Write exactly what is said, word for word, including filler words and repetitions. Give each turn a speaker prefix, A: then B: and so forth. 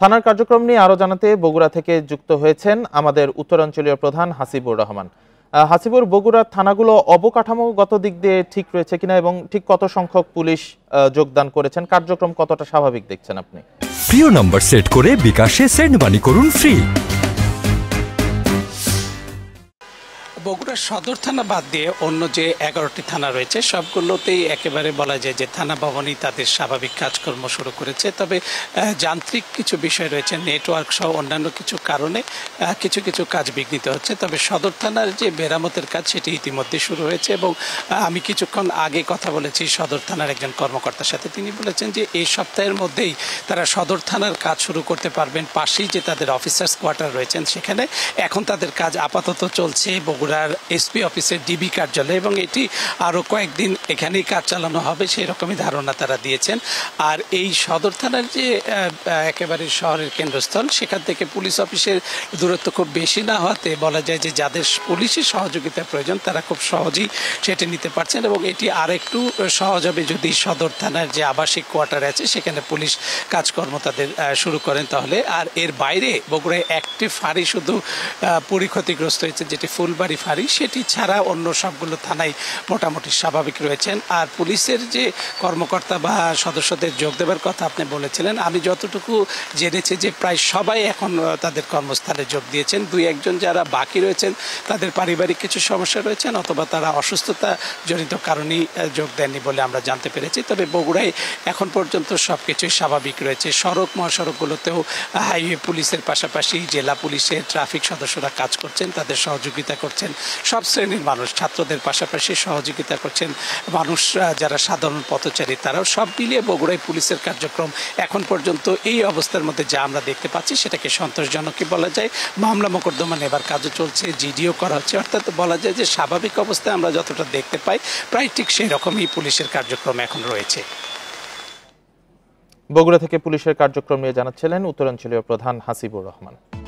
A: থানার কার্যক্রম নিয়ে আরো জানাতে বগুড়া থেকে যুক্ত হয়েছেন আমাদের উত্তরাঞ্চলীয় প্রধান হাসিবুর রহমান। হাসিবুর, বগুড়ার থানাগুলো অবকাঠামোগত দিক দিয়ে ঠিক রয়েছে কিনা এবং ঠিক কত সংখ্যক পুলিশ যোগদান করেছেন, কার্যক্রম কতটা স্বাভাবিক দেখছেন আপনি?
B: প্রিয় নম্বর সেট করে বিকাশে সেন্ড মানি করুন ফ্রি।
C: বগুড়া সদর থানা বাদ দিয়ে অন্য যে এগারোটি থানা রয়েছে সবগুলোতেই একেবারে বলা যায় যে থানা ভবনই তাদের স্বাভাবিক কাজকর্ম শুরু করেছে। তবে যান্ত্রিক কিছু বিষয় রয়েছে, নেটওয়ার্ক সহ অন্যান্য কিছু কারণে কিছু কিছু কাজ বিঘ্নিত হচ্ছে। তবে সদর থানার যে মেরামতের কাজ সেটি ইতিমধ্যে শুরু হয়েছে এবং আমি কিছুক্ষণ আগে কথা বলেছি সদর থানার একজন কর্মকর্তার সাথে। তিনি বলেছেন যে এই সপ্তাহের মধ্যেই তারা সদর থানার কাজ শুরু করতে পারবেন। পাশেই যে তাদের অফিসার্স কোয়ার্টার রয়েছেন সেখানে এখন তাদের কাজ আপাতত চলছে বগুড়া এসপি অফিসের ডিবি কার্যালয়, এবং এটি আরো কয়েকদিন এখানেই কাজ চালানো হবে সেই রকমই ধারণা তারা দিয়েছেন। আর এই সদর থানার যে একেবারে শহরের কেন্দ্রস্থল সেখান থেকে পুলিশ অফিসের দূরত্ব খুব বেশি না হওয়াতে বলা যায় যে যাদের পুলিশের সহযোগিতা প্রয়োজন তারা খুব সহজেই সেটি নিতে পারছেন এবং এটি আর একটু সহজ হবে যদি সদর থানার যে আবাসিক কোয়ার্টার আছে সেখানে পুলিশ কাজকর্ম তাদের শুরু করেন তাহলে। আর এর বাইরে বগুড়ায় একটি ফাঁড়ি শুধু পরিক্ষতিগ্রস্ত হয়েছে, যেটি ফুলবাড়ি ফাঁড়ি, সেটি ছাড়া অন্য সবগুলো থানায় মোটামুটি স্বাভাবিক রয়েছেন। আর পুলিশের যে কর্মকর্তা বা সদস্যদের যোগ দেওয়ার কথা আপনি বলেছিলেন, আমি যতটুকু জেনেছি যে প্রায় সবাই এখন তাদের কর্মস্থলে যোগ দিয়েছেন। দুই একজন যারা বাকি রয়েছেন তাদের পারিবারিক কিছু সমস্যা রয়েছেন অথবা তারা অসুস্থতা জনিত কারণেই যোগ দেননি বলে আমরা জানতে পেরেছি। তবে বগুড়ায় এখন পর্যন্ত সবকিছুই স্বাভাবিক রয়েছে। সড়ক মহাসড়কগুলোতেও হাইওয়ে পুলিশের পাশাপাশি জেলা পুলিশের ট্রাফিক সদস্যরা কাজ করছেন, তাদের সহযোগিতা করছেন। সব শ্রেণীর মানুষ, ছাত্রদের পাশাপাশি সহযোগিতা করছেন মানুষ যারা সাধারণ পথচারী, তারাও সব মিলিয়ে বগুড়ায় পুলিশের কার্যক্রম এখন পর্যন্ত এই অবস্থার মধ্যে যা আমরা দেখতে পাচ্ছি সেটাকে সন্তোষজনকই বলা যায়। মামলা মোকদ্দমা নেবার কাজও চলছে, জিডিও করা হচ্ছে, অর্থাৎ বলা যায় যে স্বাভাবিক অবস্থায় আমরা যতটা দেখতে পাই প্রায় ঠিক সেই রকমই পুলিশের কার্যক্রম এখন রয়েছে।
A: বগুড়া থেকে পুলিশের কার্যক্রম নিয়ে জানাচ্ছিলেন উত্তরাঞ্চলীয় প্রধান হাসিবুর রহমান।